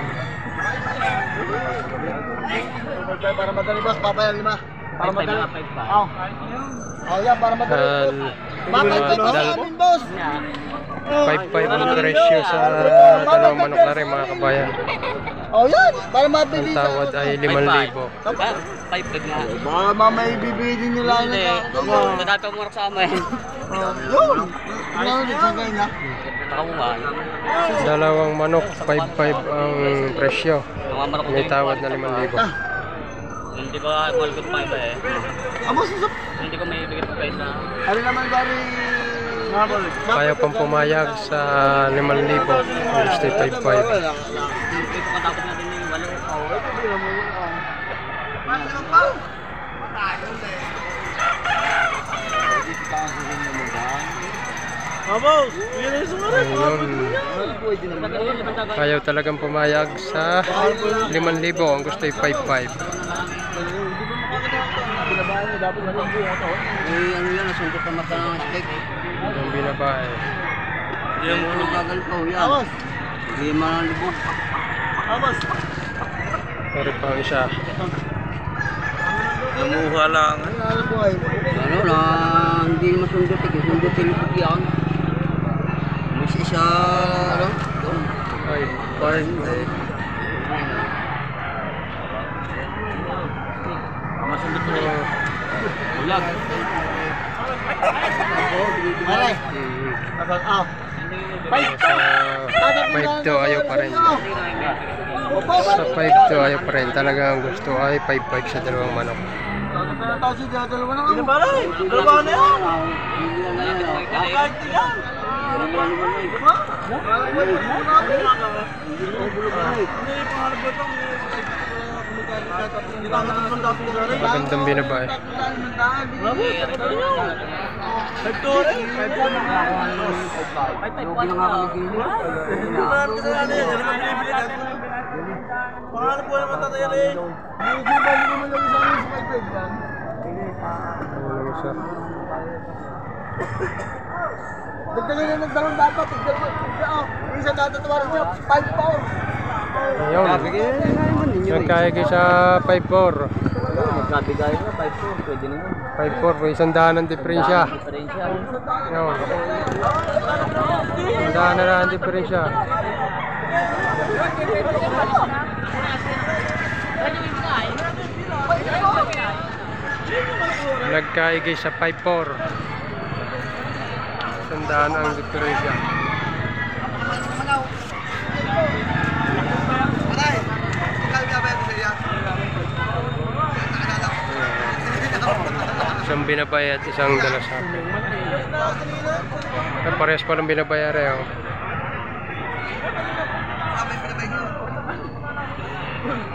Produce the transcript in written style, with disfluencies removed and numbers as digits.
Para madali boss, papayan 5. Para madali. Oh, yan, para madali. Bakit ito sa amin, boss? 5-5 ang presyo sa dalawang manok na rin mga kabayan. Oh, yan, para Ang mabilis. tawad ay 5,000. 5 nga. Baka mamaya ibibigin nila yun. Madami mo sa amin. Yun. Ano ulit, sagay na? Nakamuhan. Dalawang manok, 5-5 ang presyo. Mga manok May tawad na 5,000. Hindi ko malukot pa iba eh. Abo, susap. Hindi ko may ibigay pa isa. Ano naman, bari? Kaya pang pumayag sa 5,000. Gusto 5-5. Pagkatapos natin yung walo. Ayun. Kaya talagang pumayag sa 5,000. Ang gusto 5-5. Ano yan, nasundot na mata ng steak. Yung binabae. Yung ulo bagal ko yan. Hindi man lubog. Sorry pa ang isa. Namuha lang. Ano na, hindi masundot eh. Sundot yung lubog yan. Mas isa, ano? 5-5. Masundot na yan. Ulag. Aray. Ah. 5 to ayaw pa rin. Sa 5 to ayaw pa rin. Talagang gusto ay 5-5 sa dalawang manok. Dalawa na yan. Magandang binabae. Pangalan po naman tatay rin. Hindi ba naman lang sa amin sa 5 yan? Ano siya? Dagdagan na ng dalawang dapat. Isa tatatawarin niya. 5 pound. Ayun. Nagkaya sa 5-4. Magkabigay na, 5-4. Pwede naman. 5-4 po, 100 ang diferensya. Diferensya. Ayun. 100 na lang ang diferensya. Nagkaigay sa 5-4. 100 ang diferensya. Isang binabay at isang dalasapi. Parehas pa lang binabayari oh.